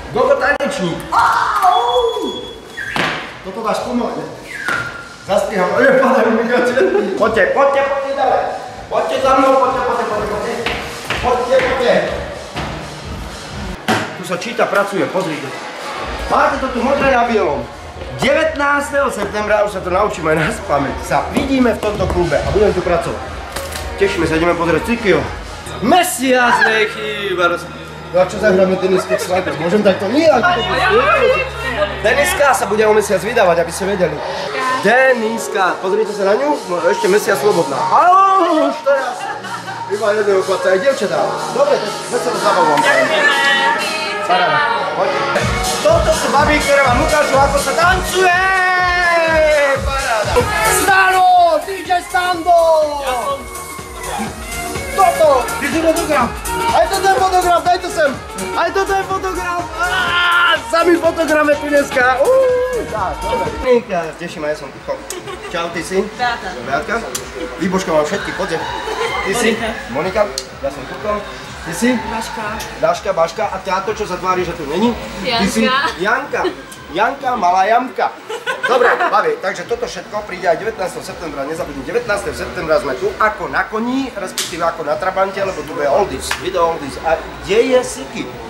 Gogo tanečník. Toto dáš pomalé. Zastriham. Padajú mi gače. Poďte ďalej. Poďte za mnou, poďte. Tu sa číta, pracuje, pozrite. Máte to tu modré na bielom. 19. septembra, už sa to naučíme aj na spamäť, sa vidíme v tomto klube a budeme tu pracovať. Tešíme sa, ideme pozrieť Cikio. Mesiac nechýba. No a čo zahráme tenisku s Slajpers? Môžem takto? Nie, ale to Deniska sa bude o mesiac vydávať, aby ste vedeli. Deniska, pozrite sa na ňu, ešte mesiac slobodná. Áno, už teraz. Iba jedného chlapca, aj dievčatá. Dobre, tak veselú zábavu vám. Paráda, poďte. Toto sú baby, ktoré vám ukážu, ako sa tancuje! Paráda! Stano! DJ Stando! Toto! Ty si fotograf! Aj toto je fotograf, daj to sem! Aj toto je fotograf! Sami fotografme tu dneska! Tak, dobre. Monika, teším ma, ja som Kucho. Čau, ty si? Beata. Beatka? Výbožka mám všetky, poďte. Ty si? Monika. Ja som Kucho. Ty si? Daška, Baška. A táto, čo sa tvári, že tu není? Janka. Ty si? Janka. Janka, malá Jamka. Dobre, babi, takže toto všetko príde aj 19. septembra. Nezabudni, 19. septembra sme tu ako na koni, respektíve ako na trabante, lebo tu bude oldies, video oldies. A kde je Siki?